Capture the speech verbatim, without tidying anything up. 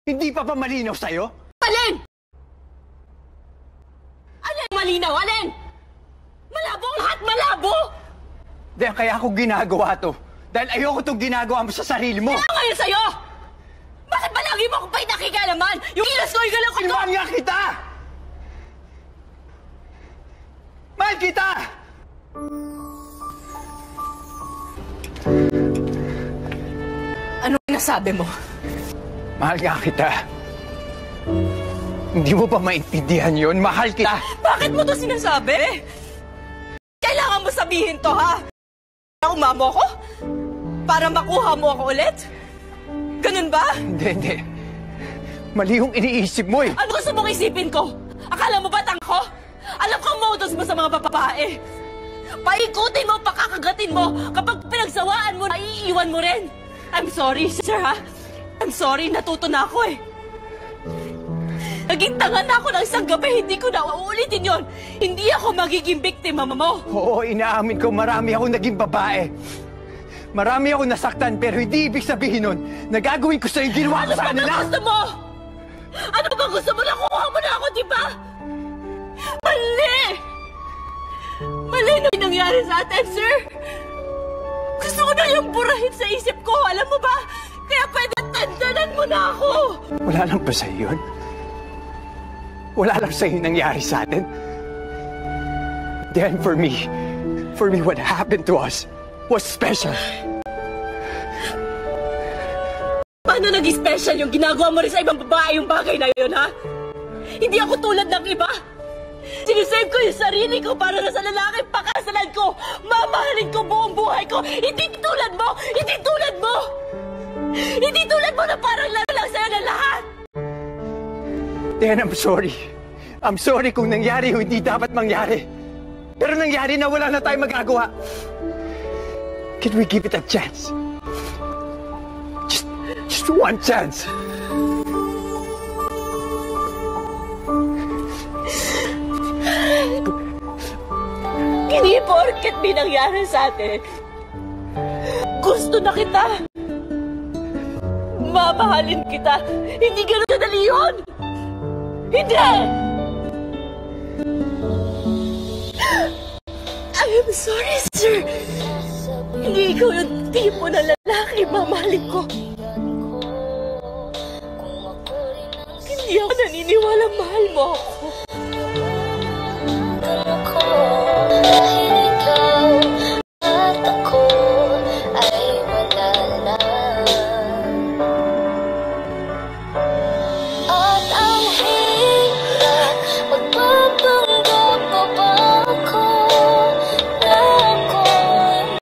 Hindi pa ba malinaw sa'yo? Alin? Alin malinaw? Alin? Malabo ang lahat! Malabo! Dahil kaya ako ginagawa to. Dahil ayoko itong ginagawa mo sa sarili mo. Kaya ngayon sa'yo! Bakit ba lagi mo akong pa'y nakikalaman? Yung ilas ko, yung galaw ko to! Iwan nga kita! Mahal kita! Anong nasabi mo? Mahal nga kita. Hindi mo pa maintindihan yun? Mahal kita! Bakit mo to sinasabi? Kailangan mo sabihin to, ha? Umamo ako? Para makuha mo ako ulit? Ganun ba? Hindi, hindi. Mali yung iniisip mo eh. Ano gusto mong isipin ko? Akala mo ba tangko? Alam ko ang modus mo sa mga babae. Paikutin mo, pakakagatin mo. Kapag pinagsawaan mo, naiiwan mo rin. I'm sorry, sir, ha? I'm sorry, natuto na ako eh. Naging tanga na ako ng isang gabi, hindi ko na uulitin yon. Hindi ako magiging biktima mo. Oo, inaamin ko, marami akong naging babae. Marami akong nasaktan, pero hindi ibig sabihin nun na gagawin ko sa'yo ginawa ko sa kanila. Ano ba gusto mo? Ano ba gusto mo? Nakuha mo na ako, di ba? Mali! Mali na yung nangyari sa atin, sir. Gusto ko na yung burahin sa isip ko, alam mo ba? Kaya pwede tandanan mo na ako. Wala lang ba sa'yo yun? Wala lang sa'yo nangyari sa atin? Then for me, for me what happened to us was special. Paano naging special yung ginagawa mo rin sa ibang babae yung bagay na yun, ha? Hindi ako tulad ng iba. Sinisave ko yung sarili ko para na sa lalaking pakasalan ko. Mamahalin ko buong buhay ko. Hindi tulad mo! Hindi tulad mo! Hindi tulad mo na parang laro lang sa'yo na lahat! Dan, I'm sorry. I'm sorry kung nangyari o hindi dapat mangyari. Pero nangyari na wala na tayong magagawa. Can we give it a chance? Just, just one chance. Hindi porket may nangyari sa atin. Gusto na kita. Mamahalin kita. Hindi ganun kadali yun. Hindi! I am sorry, sir. Hindi ikaw yung tipo na lalaki mamahalin ko. Hindi ako naniniwala mahal mo ako.